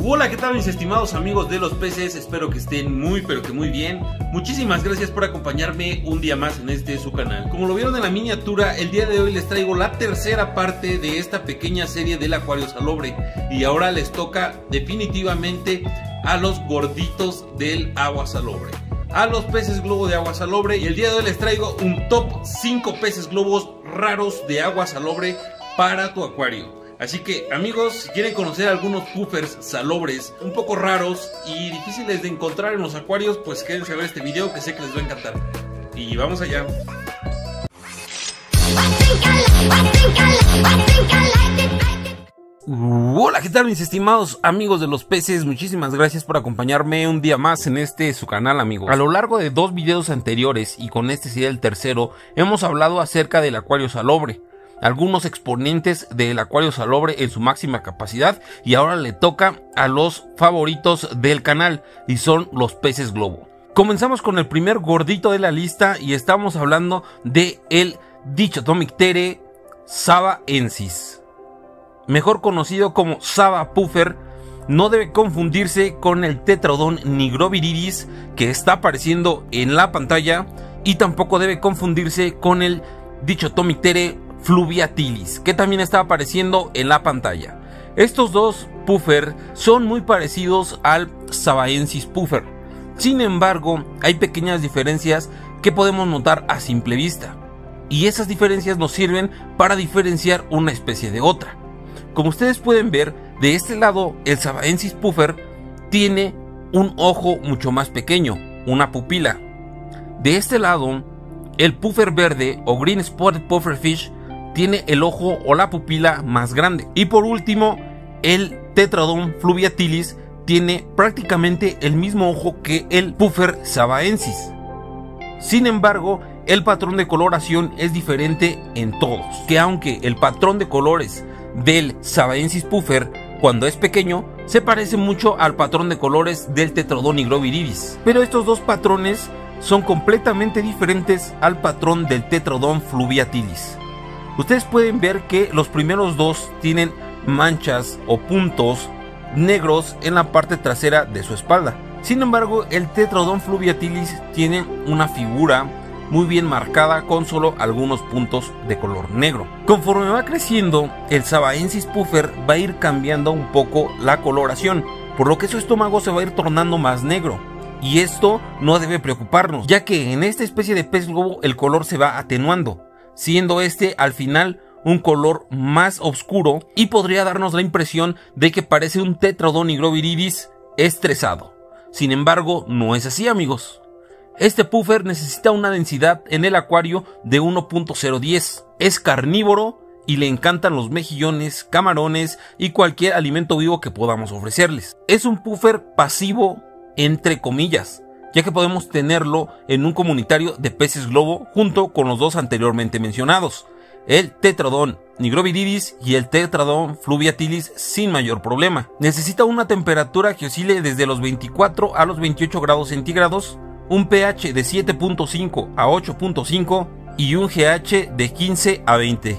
Hola, ¿qué tal mis estimados amigos de los peces? Espero que estén muy pero que muy bien. Muchísimas gracias por acompañarme un día más en este su canal. Como lo vieron en la miniatura, el día de hoy les traigo la tercera parte de esta pequeña serie del acuario salobre. Y ahora les toca definitivamente a los gorditos del agua salobre, a los peces globo de agua salobre. Y el día de hoy les traigo un top 5 peces globos raros de agua salobre para tu acuario. Así que amigos, si quieren conocer algunos puffers salobres un poco raros y difíciles de encontrar en los acuarios, pues quédense a ver este video que sé que les va a encantar. Y vamos allá. Hola, ¿qué tal mis estimados amigos de los peces? Muchísimas gracias por acompañarme un día más en este su canal, amigos. A lo largo de 2 videos anteriores, y con este sería el tercero, hemos hablado acerca del acuario salobre, algunos exponentes del acuario salobre en su máxima capacidad, y ahora le toca a los favoritos del canal y son los peces globo. Comenzamos con el primer gordito de la lista y estamos hablando de el Dichotomictere savaensis, mejor conocido como Sava Puffer. No debe confundirse con el Tetrodon nigroviridis que está apareciendo en la pantalla, y tampoco debe confundirse con el Dichotomictere fluviatilis que también está apareciendo en la pantalla. Estos dos puffer son muy parecidos al Savaensis puffer. Sin embargo, hay pequeñas diferencias que podemos notar a simple vista, y esas diferencias nos sirven para diferenciar una especie de otra. Como ustedes pueden ver, de este lado el Savaensis puffer tiene un ojo mucho más pequeño, una pupila. De este lado, el puffer verde o Green Spotted Pufferfish tiene el ojo o la pupila más grande. Y por último, el Tetrodon fluviatilis tiene prácticamente el mismo ojo que el puffer savaensis. Sin embargo, el patrón de coloración es diferente en todos, que aunque el patrón de colores del Savaensis puffer cuando es pequeño se parece mucho al patrón de colores del Tetrodon nigroviridis, pero estos dos patrones son completamente diferentes al patrón del Tetrodon fluviatilis. Ustedes pueden ver que los primeros dos tienen manchas o puntos negros en la parte trasera de su espalda. Sin embargo, el Tetrodon fluviatilis tiene una figura muy bien marcada con solo algunos puntos de color negro. Conforme va creciendo, el Savaensis puffer va a ir cambiando un poco la coloración, por lo que su estómago se va a ir tornando más negro. Y esto no debe preocuparnos, ya que en esta especie de pez globo el color se va atenuando, siendo este al final un color más oscuro y podría darnos la impresión de que parece un Tetrodon nigroviridis estresado. Sin embargo, no es así, amigos. Este puffer necesita una densidad en el acuario de 1.010. Es carnívoro y le encantan los mejillones, camarones y cualquier alimento vivo que podamos ofrecerles. Es un puffer pasivo entre comillas, ya que podemos tenerlo en un comunitario de peces globo junto con los dos anteriormente mencionados, el Tetrodon nigroviridis y el Tetrodon fluviatilis, sin mayor problema. Necesita una temperatura que oscile desde los 24 a los 28 grados centígrados, un pH de 7.5 a 8.5 y un GH de 15 a 20.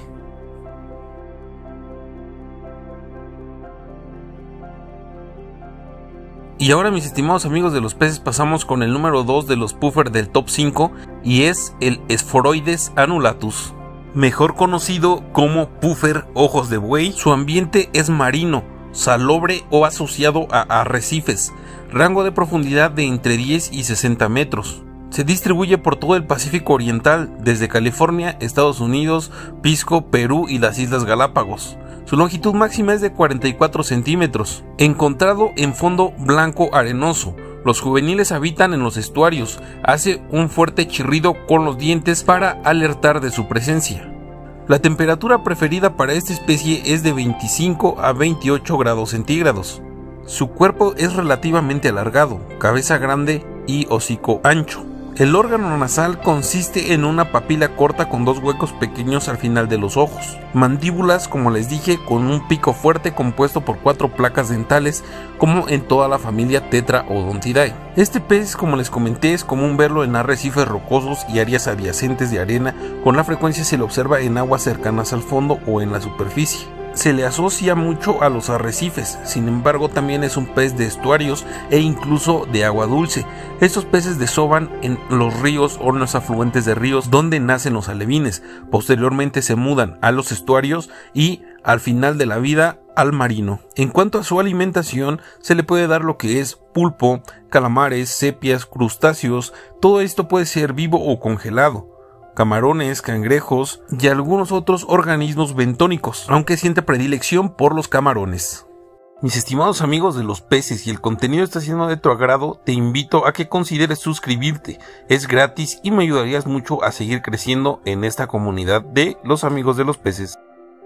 Y ahora, mis estimados amigos de los peces, pasamos con el número 2 de los puffers del top 5, y es el Sphoroides annulatus, mejor conocido como puffer ojos de buey. Su ambiente es marino, salobre o asociado a arrecifes, rango de profundidad de entre 10 y 60 metros. Se distribuye por todo el Pacífico Oriental, desde California, Estados Unidos, Pisco, Perú y las Islas Galápagos. Su longitud máxima es de 44 centímetros. Encontrado en fondo blanco arenoso, los juveniles habitan en los estuarios. Hace un fuerte chirrido con los dientes para alertar de su presencia. La temperatura preferida para esta especie es de 25 a 28 grados centígrados. Su cuerpo es relativamente alargado, cabeza grande y hocico ancho. El órgano nasal consiste en una papila corta con 2 huecos pequeños al final de los ojos. Mandíbulas, como les dije, con un pico fuerte compuesto por 4 placas dentales, como en toda la familia Tetraodontidae. Este pez, como les comenté, es común verlo en arrecifes rocosos y áreas adyacentes de arena. Con la frecuencia se le observa en aguas cercanas al fondo o en la superficie. se le asocia mucho a los arrecifes, sin embargo también es un pez de estuarios e incluso de agua dulce. Estos peces desovan en los ríos o en los afluentes de ríos donde nacen los alevines. Posteriormente se mudan a los estuarios y al final de la vida al marino. En cuanto a su alimentación, se le puede dar lo que es pulpo, calamares, sepias, crustáceos. Todo esto puede ser vivo o congelado, camarones, cangrejos y algunos otros organismos bentónicos, aunque siente predilección por los camarones. Mis estimados amigos de los peces, si el contenido está siendo de tu agrado, te invito a que consideres suscribirte. Es gratis y me ayudarías mucho a seguir creciendo en esta comunidad de los amigos de los peces.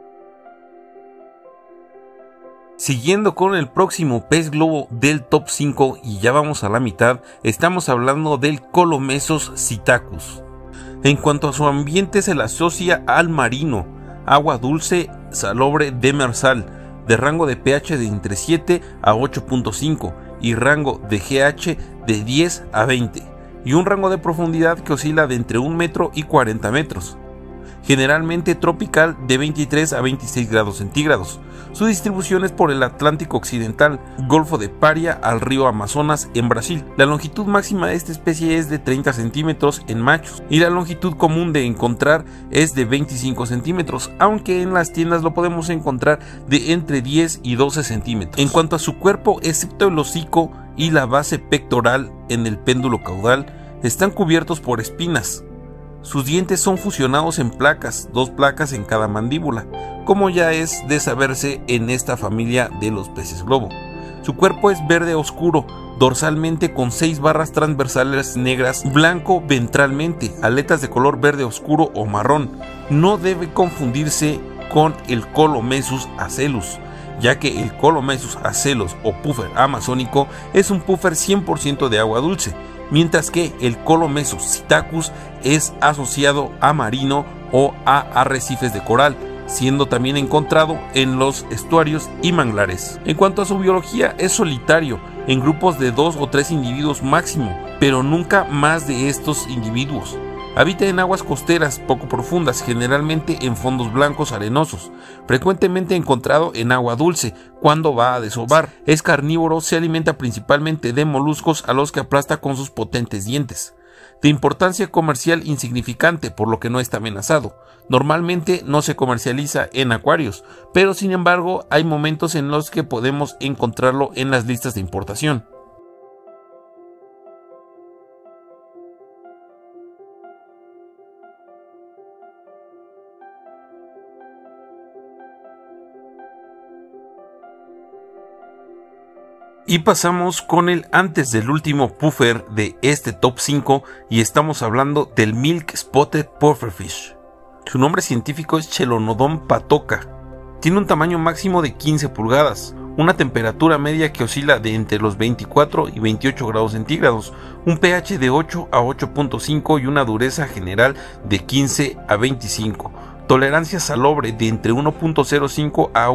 Siguiendo con el próximo pez globo del top 5, y ya vamos a la mitad, estamos hablando del Colomesos psittacus. En cuanto a su ambiente, se le asocia al marino, agua dulce, salobre, demersal, de rango de pH de entre 7 a 8.5 y rango de GH de 10 a 20, y un rango de profundidad que oscila de entre 1 metro y 40 metros. Generalmente tropical de 23 a 26 grados centígrados. Su distribución es por el Atlántico Occidental, Golfo de Paria al río Amazonas en Brasil. La longitud máxima de esta especie es de 30 centímetros en machos y la longitud común de encontrar es de 25 centímetros, aunque en las tiendas lo podemos encontrar de entre 10 y 12 centímetros. En cuanto a su cuerpo, excepto el hocico y la base pectoral en el péndulo caudal, están cubiertos por espinas. Sus dientes son fusionados en placas, 2 placas en cada mandíbula, como ya es de saberse en esta familia de los peces globo. Su cuerpo es verde oscuro, dorsalmente con 6 barras transversales negras, blanco ventralmente, aletas de color verde oscuro o marrón. No debe confundirse con el Colomesus asellus, ya que el Colomesus asellus o puffer amazónico es un puffer 100% de agua dulce, mientras que el Colomesos psittacus es asociado a marino o a arrecifes de coral, siendo también encontrado en los estuarios y manglares. En cuanto a su biología, es solitario, en grupos de 2 o 3 individuos máximo, pero nunca más de estos individuos. Habita en aguas costeras poco profundas, generalmente en fondos blancos arenosos, frecuentemente encontrado en agua dulce cuando va a desovar. Es carnívoro, se alimenta principalmente de moluscos a los que aplasta con sus potentes dientes. De importancia comercial insignificante, por lo que no está amenazado. Normalmente no se comercializa en acuarios, pero sin embargo hay momentos en los que podemos encontrarlo en las listas de importación. Y pasamos con el antes del último puffer de este top 5 y estamos hablando del Milk Spotted Pufferfish. Su nombre científico es Chelonodon patoka. Tiene un tamaño máximo de 15 pulgadas, una temperatura media que oscila de entre los 24 y 28 grados centígrados, un pH de 8 a 8.5 y una dureza general de 15 a 25. Tolerancia salobre de entre 1.05 a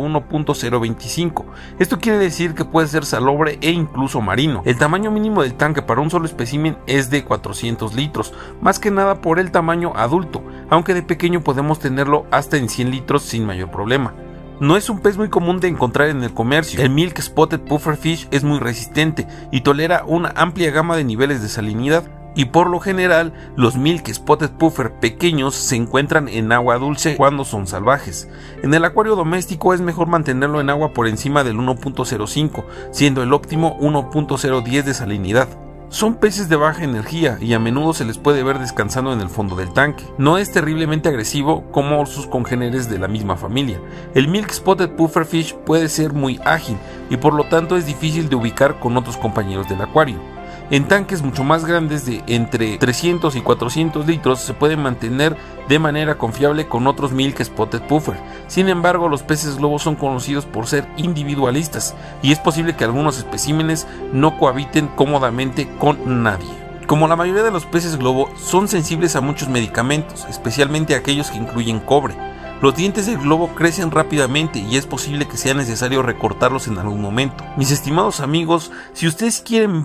1.025. Esto quiere decir que puede ser salobre e incluso marino. El tamaño mínimo del tanque para un solo espécimen es de 400 litros, más que nada por el tamaño adulto, aunque de pequeño podemos tenerlo hasta en 100 litros sin mayor problema. No es un pez muy común de encontrar en el comercio. El Milk Spotted Pufferfish es muy resistente y tolera una amplia gama de niveles de salinidad. Y por lo general, los Milk Spotted Puffer pequeños se encuentran en agua dulce cuando son salvajes. En el acuario doméstico es mejor mantenerlo en agua por encima del 1.05, siendo el óptimo 1.010 de salinidad. Son peces de baja energía y a menudo se les puede ver descansando en el fondo del tanque. No es terriblemente agresivo como sus congéneres de la misma familia. El Milk Spotted Pufferfish puede ser muy ágil y por lo tanto es difícil de ubicar con otros compañeros del acuario. En tanques mucho más grandes de entre 300 y 400 litros se pueden mantener de manera confiable con otros Milk Spotted Puffer. Sin embargo, los peces globo son conocidos por ser individualistas y es posible que algunos especímenes no cohabiten cómodamente con nadie. Como la mayoría de los peces globo, son sensibles a muchos medicamentos, especialmente aquellos que incluyen cobre. Los dientes del globo crecen rápidamente y es posible que sea necesario recortarlos en algún momento. Mis estimados amigos, si ustedes quieren ver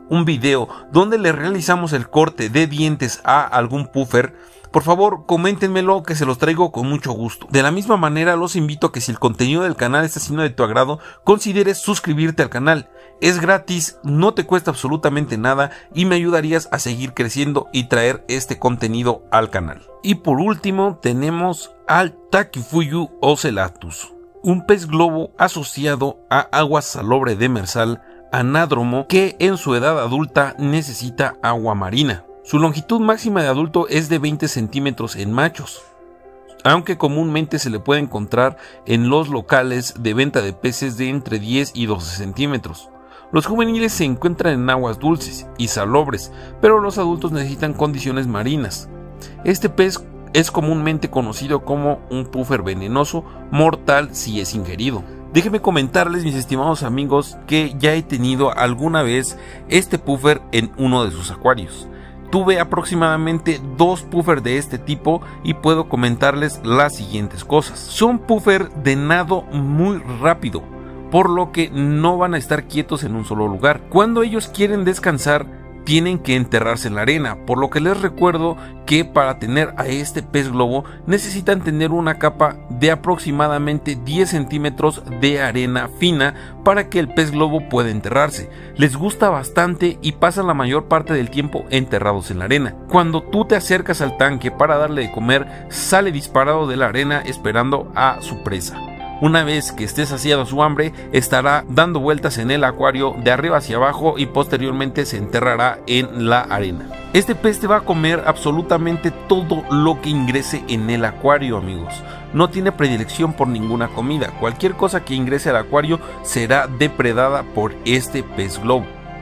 un video donde le realizamos el corte de dientes a algún puffer, por favor coméntenmelo que se los traigo con mucho gusto. De la misma manera los invito a que si el contenido del canal está siendo de tu agrado, consideres suscribirte al canal. Es gratis, no te cuesta absolutamente nada y me ayudarías a seguir creciendo y traer este contenido al canal. Y por último tenemos al Takifuyu ocellatus, un pez globo asociado a agua salobre demersal anádromo que en su edad adulta necesita agua marina. Su longitud máxima de adulto es de 20 centímetros en machos, aunque comúnmente se le puede encontrar en los locales de venta de peces de entre 10 y 12 centímetros. Los juveniles se encuentran en aguas dulces y salobres, pero los adultos necesitan condiciones marinas. Este pez es comúnmente conocido como un puffer venenoso, mortal si es ingerido. Déjenme comentarles, mis estimados amigos, que ya he tenido alguna vez este puffer en uno de sus acuarios. Tuve aproximadamente 2 puffers de este tipo y puedo comentarles las siguientes cosas. Son puffer de nado muy rápido, por lo que no van a estar quietos en un solo lugar. Cuando ellos quieren descansar, tienen que enterrarse en la arena, por lo que les recuerdo que para tener a este pez globo necesitan tener una capa de aproximadamente 10 centímetros de arena fina para que el pez globo pueda enterrarse. Les gusta bastante y pasan la mayor parte del tiempo enterrados en la arena. Cuando tú te acercas al tanque para darle de comer, sale disparado de la arena esperando a su presa. Una vez que esté saciado su hambre, estará dando vueltas en el acuario de arriba hacia abajo y posteriormente se enterrará en la arena. Este pez te va a comer absolutamente todo lo que ingrese en el acuario, amigos. No tiene predilección por ninguna comida. Cualquier cosa que ingrese al acuario será depredada por este pez globo.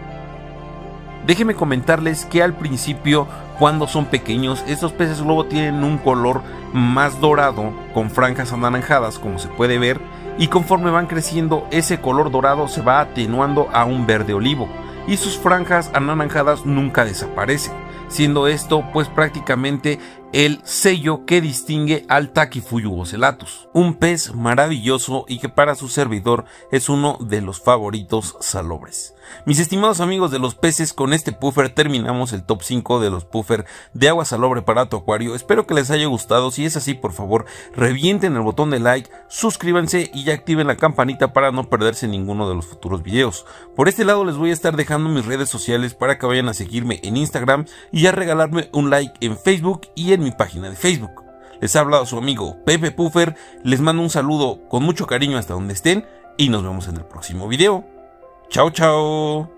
Déjenme comentarles que al principio, cuando son pequeños, estos peces globo tienen un color más dorado con franjas anaranjadas, como se puede ver, y conforme van creciendo ese color dorado se va atenuando a un verde olivo y sus franjas anaranjadas nunca desaparecen, siendo esto pues prácticamente el sello que distingue al Takifuyu ocellatus, un pez maravilloso y que para su servidor es uno de los favoritos salobres. Mis estimados amigos de los peces, con este puffer terminamos el top 5 de los puffer de agua salobre para tu acuario. Espero que les haya gustado. Si es así, por favor revienten el botón de like, suscríbanse y activen la campanita para no perderse ninguno de los futuros videos. Por este lado les voy a estar dejando mis redes sociales para que vayan a seguirme en Instagram y a regalarme un like en Facebook y en mi página de Facebook. Les ha hablado su amigo Pepe Puffer, les mando un saludo con mucho cariño hasta donde estén y nos vemos en el próximo video. Chao, chao.